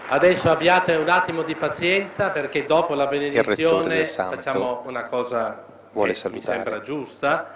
Adesso abbiate un attimo di pazienza perché dopo la benedizione facciamo una cosa che mi sembra giusta.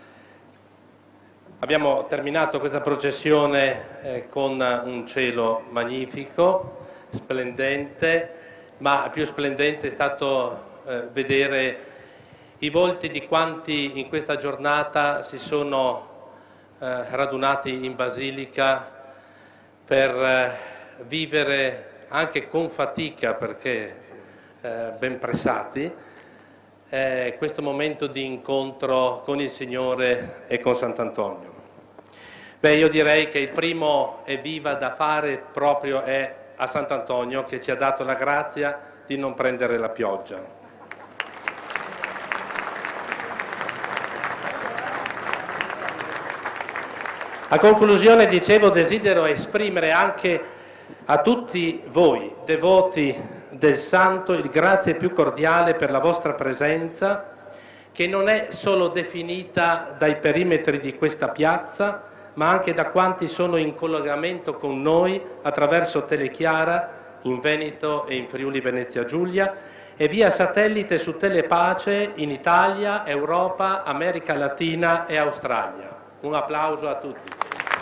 Abbiamo terminato questa processione con un cielo magnifico, splendente, ma più splendente è stato vedere i volti di quanti in questa giornata si sono radunati in Basilica per vivere anche con fatica, perché ben pressati, questo momento di incontro con il Signore e con Sant'Antonio. Beh, io direi che il primo evviva da fare proprio è a Sant'Antonio, che ci ha dato la grazia di non prendere la pioggia. A conclusione, dicevo, desidero esprimere anche a tutti voi, devoti del Santo, il grazie più cordiale per la vostra presenza, che non è solo definita dai perimetri di questa piazza, ma anche da quanti sono in collegamento con noi attraverso Telechiara, in Veneto e in Friuli Venezia Giulia, e via satellite su Telepace in Italia, Europa, America Latina e Australia. Un applauso a tutti.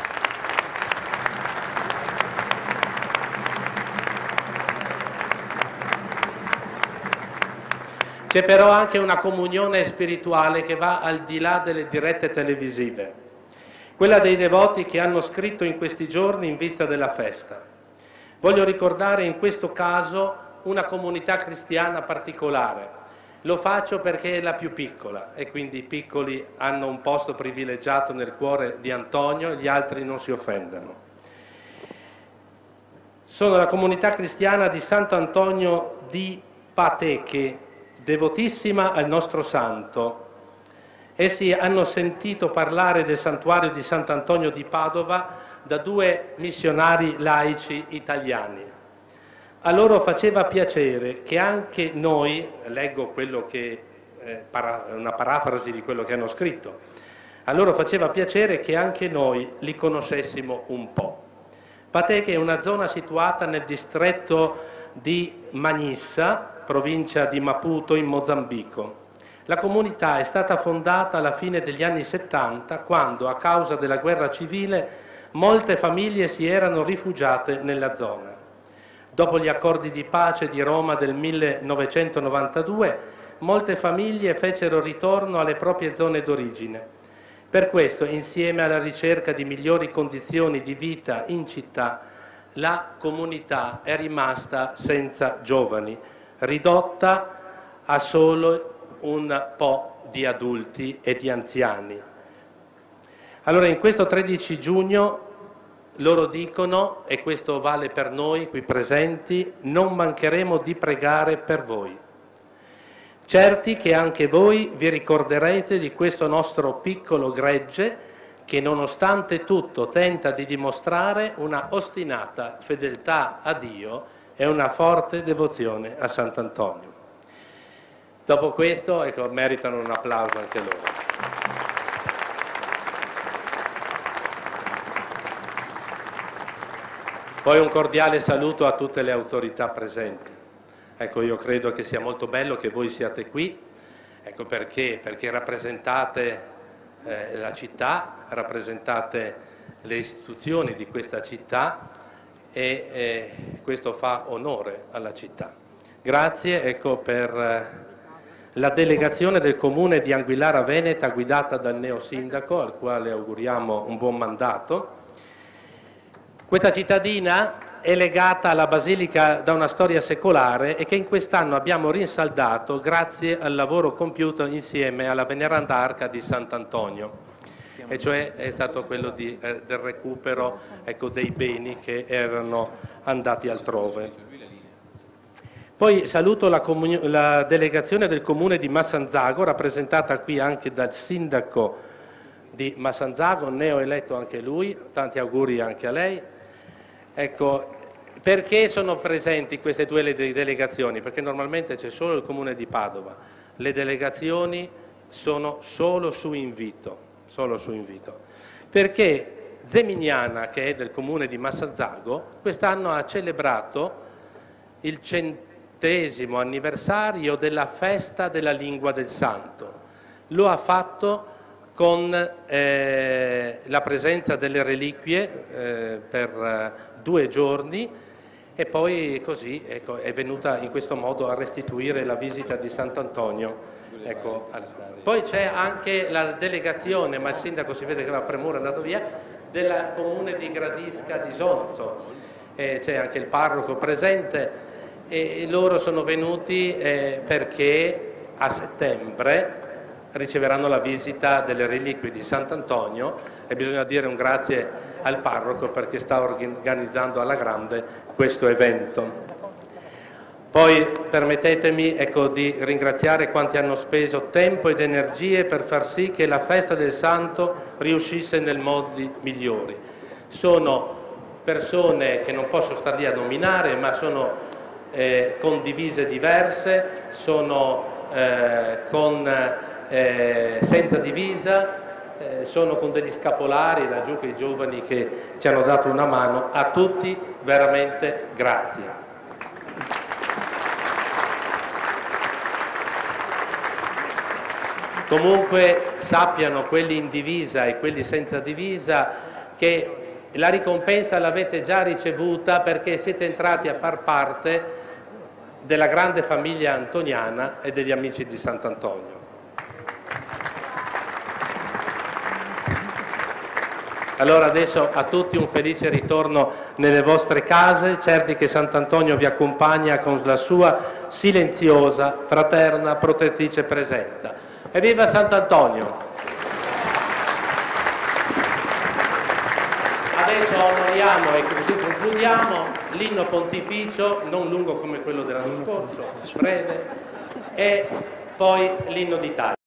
C'è però anche una comunione spirituale che va al di là delle dirette televisive, quella dei devoti che hanno scritto in questi giorni in vista della festa. Voglio ricordare in questo caso una comunità cristiana particolare. Lo faccio perché è la più piccola e quindi i piccoli hanno un posto privilegiato nel cuore di Antonio e gli altri non si offendano. Sono la comunità cristiana di Sant'Antonio di Pateche, devotissima al nostro santo. Essi hanno sentito parlare del santuario di Sant'Antonio di Padova da 2 missionari laici italiani. A loro faceva piacere che anche noi, leggo quello che una parafrasi di quello che hanno scritto, a loro faceva piacere che anche noi li conoscessimo un po'. Pateche è una zona situata nel distretto di Manissa, provincia di Maputo, in Mozambico. La comunità è stata fondata alla fine degli anni 70, quando, a causa della guerra civile, molte famiglie si erano rifugiate nella zona. Dopo gli accordi di pace di Roma del 1992, molte famiglie fecero ritorno alle proprie zone d'origine. Per questo, insieme alla ricerca di migliori condizioni di vita in città, la comunità è rimasta senza giovani, ridotta a solo un po' di adulti e di anziani. Allora, in questo 13 giugno loro dicono, e questo vale per noi qui presenti, non mancheremo di pregare per voi. Certi che anche voi vi ricorderete di questo nostro piccolo gregge che nonostante tutto tenta di dimostrare una ostinata fedeltà a Dio e una forte devozione a Sant'Antonio. Dopo questo, ecco, meritano un applauso anche loro. Poi un cordiale saluto a tutte le autorità presenti. Ecco, io credo che sia molto bello che voi siate qui, ecco perché rappresentate la città, rappresentate le istituzioni di questa città e questo fa onore alla città. Grazie, ecco, per la delegazione del Comune di Anguillara Veneta guidata dal neosindaco, al quale auguriamo un buon mandato. Questa cittadina è legata alla Basilica da una storia secolare e che in quest'anno abbiamo rinsaldato grazie al lavoro compiuto insieme alla veneranda arca di Sant'Antonio, e cioè è stato quello del recupero, ecco, dei beni che erano andati altrove. Poi saluto la delegazione del Comune di Massanzago, rappresentata qui anche dal sindaco di Massanzago, neoeletto anche lui, tanti auguri anche a lei. Ecco, perché sono presenti queste 2 delegazioni? Perché normalmente c'è solo il Comune di Padova, le delegazioni sono solo su invito. Perché Zeminiana, che è del Comune di Massanzago, quest'anno ha celebrato il 100° anniversario della festa della lingua del santo. Lo ha fatto con la presenza delle reliquie per 2 giorni e poi così ecco, è venuta in questo modo a restituire la visita di Sant'Antonio. Ecco. Poi c'è anche la delegazione, ma il sindaco si vede che va a premura, è andato via, del comune di Gradisca di Sonzo. C'è anche il parroco presente e loro sono venuti perché a settembre riceveranno la visita delle reliquie di Sant'Antonio e bisogna dire un grazie al parroco perché sta organizzando alla grande questo evento. Poi permettetemi di ringraziare quanti hanno speso tempo ed energie per far sì che la festa del Santo riuscisse nel modi migliori. Sono persone che non posso star lì a nominare, ma sono con divise diverse, sono senza divisa, sono con degli scapolari, laggiù che i giovani che ci hanno dato una mano. A tutti veramente grazie. Comunque sappiano quelli in divisa e quelli senza divisa che la ricompensa l'avete già ricevuta perché siete entrati a far parte della grande famiglia antoniana e degli amici di Sant'Antonio. Allora adesso a tutti un felice ritorno nelle vostre case, certi che Sant'Antonio vi accompagna con la sua silenziosa, fraterna, protettrice presenza. Evviva Sant'Antonio! Adesso onoriamo e così concludiamo l'inno pontificio, non lungo come quello dell'anno scorso, breve, e poi l'inno d'Italia.